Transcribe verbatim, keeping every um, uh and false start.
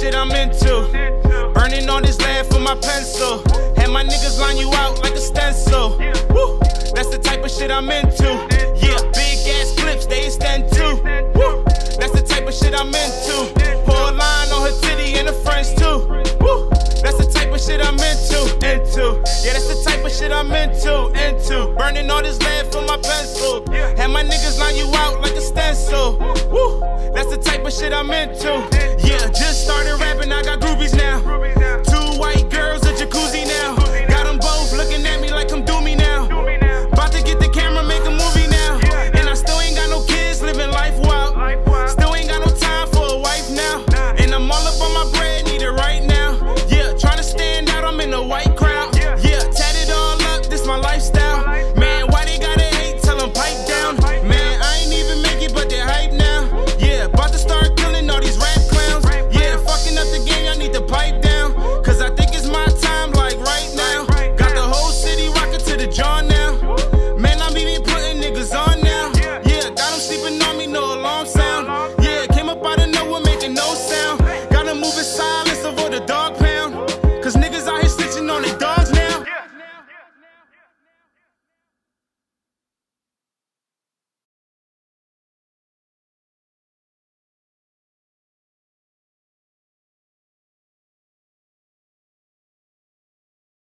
shit I'm into. Burning all this lead for my pencil. Had my niggas line you out like a stencil. Woo, that's the type of shit I'm into. Yeah, big ass clips, they extend too. Woo, that's the type of shit I'm into. Pour a line on her titty and her friends too. Woo, that's the type of shit I'm into. Into, yeah, that's the type of shit I'm into. Into, burning all this lead for my pencil. Had my niggas line you out like a stencil. Woo, that's the type of shit I'm into. Yeah, just started rapping, I got groupies now. Two white girls, a jacuzzi now.